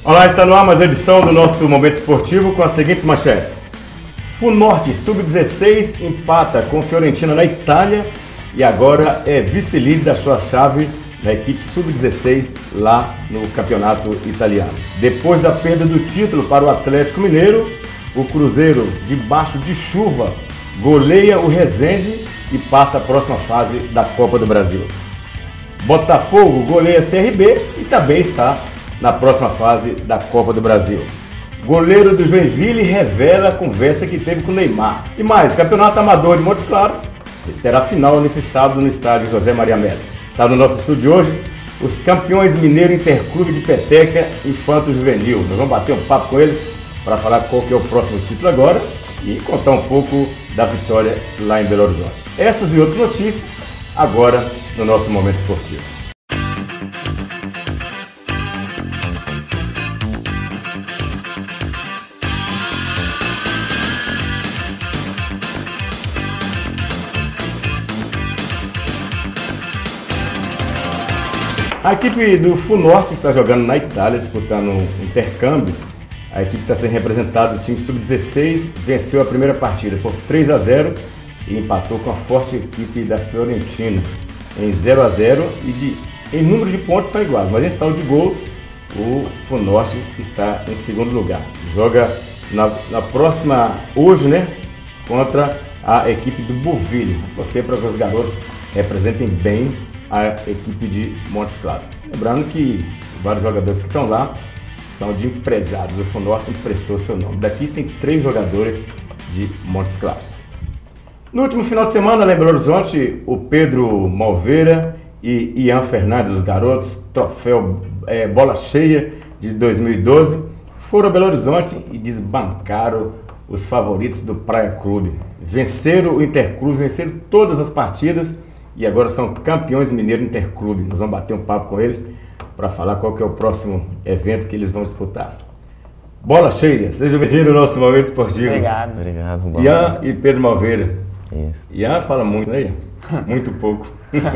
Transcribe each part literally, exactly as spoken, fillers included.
Olá, está no ar mais uma edição do nosso Momento Esportivo com as seguintes manchetes. Funorte sub dezesseis empata com Fiorentina na Itália e agora é vice-líder da sua chave na equipe sub dezesseis lá no campeonato italiano. Depois da perda do título para o Atlético Mineiro, o Cruzeiro, debaixo de chuva, goleia o Resende e passa a próxima fase da Copa do Brasil. Botafogo goleia C R B e também está na próxima fase da Copa do Brasil. Goleiro do Joinville revela a conversa que teve com o Neymar. E mais, Campeonato Amador de Montes Claros terá final nesse sábado no estádio José Maria Melo. Está no nosso estúdio hoje os campeões mineiro Interclube de Peteca Infanto Juvenil. Nós vamos bater um papo com eles para falar qual que é o próximo título agora e contar um pouco da vitória lá em Belo Horizonte. Essas e outras notícias agora no nosso Momento Esportivo. A equipe do Funorte está jogando na Itália, disputando um intercâmbio. A equipe está sendo representada, o time sub dezesseis venceu a primeira partida por três a zero e empatou com a forte equipe da Fiorentina em zero a zero e de, em número de pontos estão iguais, mas em saldo de gol o Funorte está em segundo lugar. Joga na, na próxima, hoje, né, contra a equipe do Bovilho. Você para que os garotos representem bem a equipe de Montes Claros. Lembrando que vários jogadores que estão lá são de empresários. O Funorte emprestou seu nome. Daqui tem três jogadores de Montes Claros. No último final de semana, lá em Belo Horizonte, o Pedro Malveira e Ian Fernandes, os garotos, troféu é, Bola Cheia de dois mil e doze, foram a Belo Horizonte e desbancaram os favoritos do Praia Clube. Venceram o Interclube, venceram todas as partidas e agora são campeões mineiro Interclube. Nós vamos bater um papo com eles para falar qual que é o próximo evento que eles vão disputar. Bola Cheia, seja bem-vindo ao nosso Momento Esportivo. Obrigado. Obrigado. Ian e Pedro Malveira. Isso. Ian fala muito, né, Ian? Muito pouco.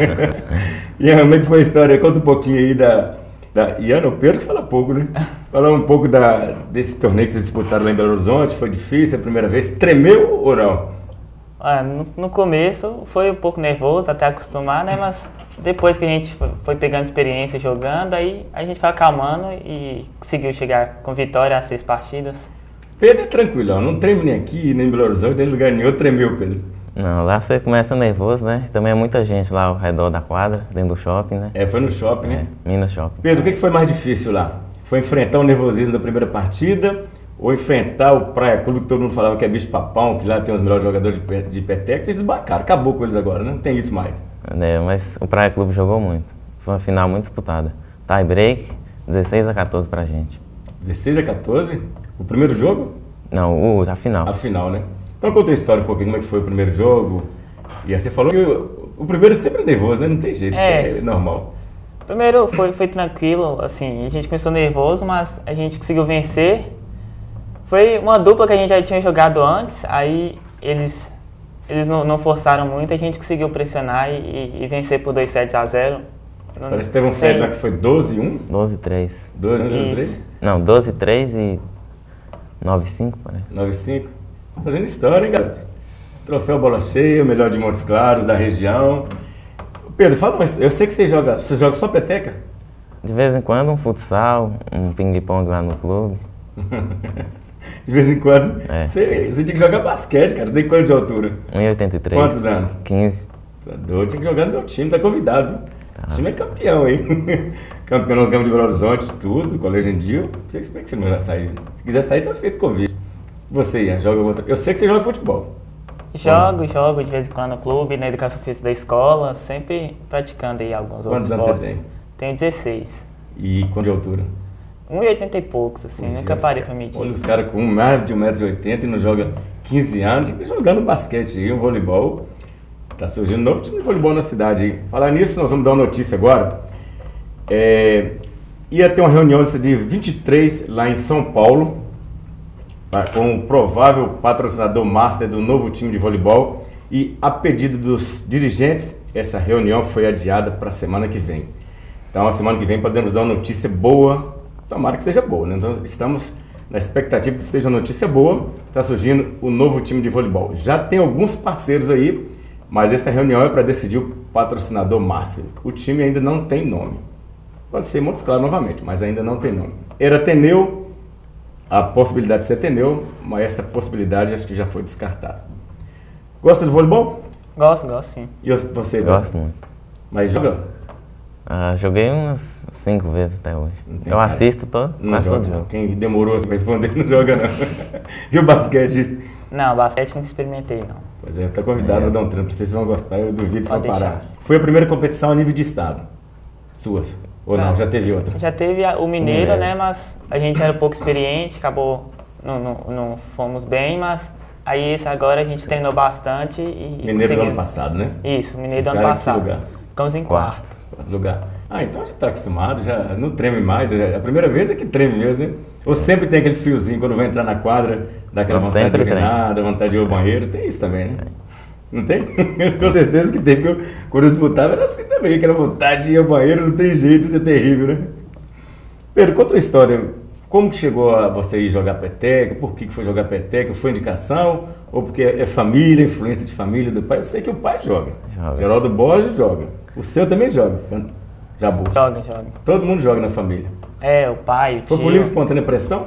Ian, como é que foi a história? Conta um pouquinho aí da... da Ian, o Pedro que fala pouco, né? Fala um pouco da, desse torneio que vocês disputaram lá em Belo Horizonte. Foi difícil a primeira vez? Tremeu ou não? Ah, no, no começo foi um pouco nervoso até acostumar, né? Mas depois que a gente foi, foi pegando experiência jogando, aí a gente foi acalmando e conseguiu chegar com vitória às seis partidas. Pedro é tranquilo, não treme nem aqui, nem em Belo Horizonte, nem em lugar nenhum. Tremeu, Pedro? Não, lá você começa nervoso, né? Também é muita gente lá ao redor da quadra, dentro do shopping, né? É, foi no shopping, né? É, Minas Shopping. Pedro, o que foi mais difícil lá? Foi enfrentar o nervosismo da primeira partida ou enfrentar o Praia Clube, que todo mundo falava que é bicho-papão, que lá tem os melhores jogadores de, de peteca? Vocês desbancaram, acabou com eles agora, né? Não tem isso mais. É, mas o Praia Clube jogou muito. Foi uma final muito disputada. Tie break, dezesseis a quatorze pra gente. dezesseis a quatorze? O primeiro jogo? Não, o, a final. A final, né? Então conta a história um pouquinho, como é que foi o primeiro jogo. E aí você falou que o, o primeiro sempre é nervoso, né? Não tem jeito, É. isso é normal. Primeiro foi, foi tranquilo, assim, a gente começou nervoso, mas a gente conseguiu vencer. Foi uma dupla que a gente já tinha jogado antes, aí eles, eles não, não forçaram muito, a gente conseguiu pressionar e, e vencer por dois sets a zero. Parece que teve um set lá que foi doze a um? doze a três. doze a três? Isso. Não, doze a três e nove a cinco, parece. nove a cinco. Fazendo história, hein, garoto? Troféu Bola Cheia, o melhor de Montes Claros, da região. Pedro, fala, mas eu sei que você joga, você joga só peteca? De vez em quando um futsal, um ping-pong lá no clube. De vez em quando. É. Você, você tinha que jogar basquete, cara. Tem quanto de altura? um e oitenta e três. Quantos anos? quinze. Tá doido, tinha que jogar no meu time, tá convidado. Viu? Tá. O time é campeão, hein? Campeão nós ganhamos de Belo Horizonte, tudo, Colégio Endil. Por que que você não vai sair? Se quiser sair, tá feito o convite. Você, Ian, joga outra. Eu sei que você joga futebol. Jogo, jogo de vez em quando no clube, na educação física da escola, sempre praticando aí alguns outros Quantos anos esportes. você tem? Tenho dezesseis. E quanto de altura? um e oitenta e poucos, assim, Pois nunca é, parei os pra medir. Olha os caras com mais de um metro e oitenta e não jogam quinze anos. Tinha que estar jogando basquete aí, um voleibol. Tá surgindo um novo time de voleibol na cidade aí. Falar nisso, nós vamos dar uma notícia agora. É, ia ter uma reunião desse dia vinte e três lá em São Paulo, com o provável patrocinador master do novo time de voleibol. E a pedido dos dirigentes, essa reunião foi adiada para a semana que vem. Então, a semana que vem podemos dar uma notícia boa tomara que seja boa, né? Então estamos na expectativa de que seja uma notícia boa. Está surgindo o novo time de voleibol. Já tem alguns parceiros aí, mas essa reunião é para decidir o patrocinador master. O time ainda não tem nome. Pode ser Montes Claros novamente, mas ainda não tem nome. Era Ateneu, a possibilidade de ser Ateneu, mas essa possibilidade acho que já foi descartada. Gosta de voleibol? Gosto, gosto sim. E você? Gosto muito. Mas joga? Ah, joguei umas cinco vezes até hoje. Eu cara. assisto todo, Não quase joga, todo não. jogo. Quem demorou a responder não joga não. E o basquete? Não, basquete não experimentei não. Pois é, tá convidado É. a dar um treino pra vocês, vocês vão gostar, eu duvido se vão Pode parar. deixar. Foi a primeira competição a nível de estado? Suas? Ou não, Não. já teve outra? Já teve a- o Mineiro, Mineiro. né, mas a gente era pouco experiente, acabou, não, não, não fomos bem, mas aí esse agora a gente treinou bastante e Mineiro do ano conseguimos. passado, né? Isso, Mineiro Vocês do ano ficaram em que passado. lugar? Ficamos em quarto. Quarto lugar. Ah, então já tá acostumado, já não treme mais. A primeira vez é que treme mesmo, né? Ou sempre tem aquele fiozinho quando vai entrar na quadra, dá aquela Não, vontade de sempre tem. urinar, dá vontade de ir ao banheiro. Tem isso também, né? Não tem? Com certeza que tem, porque eu, quando eu disputava era assim também, aquela vontade de ir ao banheiro, não tem jeito, isso é terrível, né? Pedro, conta uma história. Como que chegou a você ir jogar peteca? Por que que foi jogar peteca? Foi indicação? Ou porque é família, influência de família do pai? Eu sei que o pai joga. Joga. Geraldo Borges joga. O seu também joga. Jabu. Joga, joga. Todo mundo joga na família. É, o pai, o Foi tio. por livre e espontânea pressão?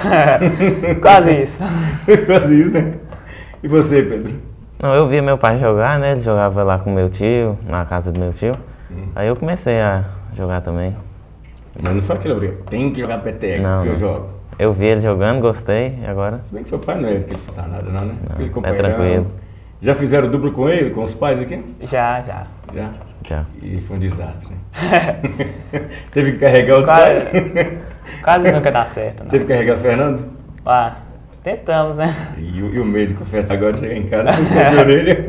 Quase isso. Quase isso, né? E você, Pedro? Não, eu via meu pai jogar, né? Ele jogava lá com meu tio, na casa do meu tio. Hum. Aí eu comecei a jogar também. Mas não foi aquele obrigo. Tem que jogar peteca, Não, porque eu não. jogo. Eu vi ele jogando, gostei, e agora Se bem que seu pai não é que ele faça nada, não, né? Aquele é companheirão. tranquilo. Já fizeram duplo com ele, com os pais aqui? Já, já. Já. já. E foi um desastre, né? Teve que carregar os Quase, pais? quase nunca dá certo, não. Teve que carregar o Fernando? Ah, tentamos, né? E, o- e o médico confessa agora, chega em casa, puxou de orelha.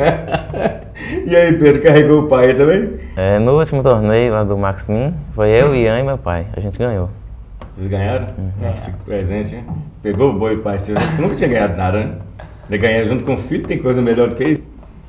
E aí, Pedro, carregou o pai também? É, no último torneio lá do Maximin, foi eu, Ian e meu pai. A gente ganhou. Vocês ganharam? Nossa, que presente, hein? Pegou o boi, pai. Você nunca tinha ganhado nada, né? De ganhar junto com o filho, tem coisa melhor do que isso?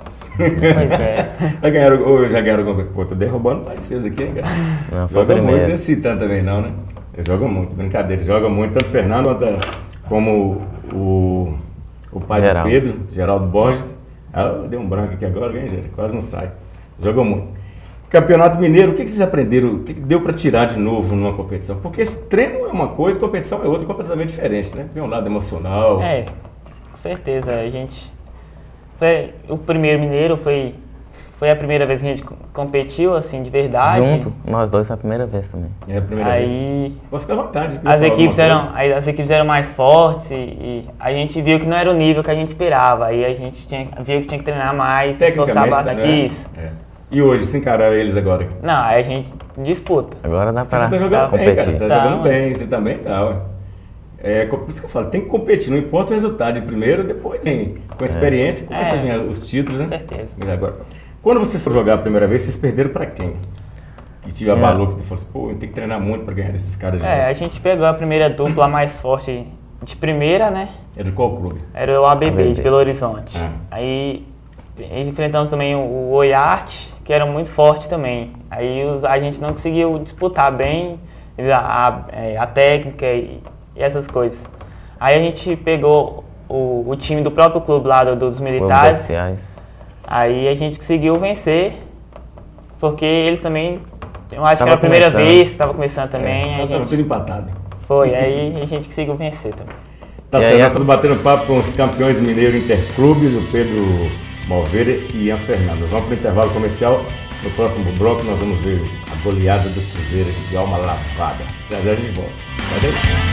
Pois é. Já ganharam, ou já ganharam alguma coisa? Pô, tô derrubando o pai de vocês aqui, hein, cara? Não, foi o Joga muito, primeiro. não é citando também não, né? Eles jogam muito, brincadeira. Joga muito, tanto o Fernando quanto a- como o, o pai Geraldo. do Pedro, Geraldo Borges. Ah, deu um branco aqui agora, hein, Geraldo? Quase não sai. Jogam muito. Campeonato Mineiro, o que que vocês aprenderam? O que que deu para tirar de novo numa competição? Porque esse treino é uma coisa, competição é outra, completamente diferente, né? Tem um lado emocional. É, com certeza. A gente. Foi, o primeiro Mineiro foi, foi a primeira vez que a gente co- competiu, assim, de verdade. Junto, nós dois foi a primeira vez também. É a primeira vez. Aí Pode ficar à vontade. quiser as falar equipes, alguma eram, aí as equipes eram mais fortes e, e a gente viu que não era o nível que a gente esperava. Aí a gente tinha, viu que tinha que treinar mais, se esforçar Tecnicamente, bastante. né? Isso. É. E hoje, se encarar eles agora? Não, aí a gente disputa. Agora dá Você pra tá jogando bem, competir. cara. Você tá Tá, jogando ué. bem, você também tá, ué. É, por isso que eu falo, tem que competir, não importa o resultado de primeiro, depois vem com a experiência, começa É. a vir os títulos, né? Com certeza. Mas agora, quando vocês foram jogar a primeira vez, vocês perderam pra quem? Que te Tinha- abalou, que tu falou assim, pô, tem que treinar muito pra ganhar desses caras de É, a novo. gente pegou a primeira dupla mais forte de primeira, né? É de qual clube? Era o A B B, A B B. de Belo Horizonte. Ah. Aí enfrentamos também o, o Oiarte, que era muito forte também. Aí os- a gente não conseguiu disputar bem devido a, a, é, a técnica e, e essas coisas. Aí a gente pegou o, o time do próprio clube lá do- dos Clubes militares. oficiais. Aí a gente conseguiu vencer, porque eles também, eu acho que Tava era a primeira começando. vez, estava começando também. É, a tava gente tudo empatado. foi, aí a gente conseguiu vencer também. Tá E certo, aí, nós a- estamos batendo papo com os campeões mineiros interclubes, o Pedro Malveira e Ian Fernando. Nós vamos para o intervalo comercial. No próximo bloco nós vamos ver a goleada do Cruzeiro de alma lavada. Já já a gente volta. Pode ir?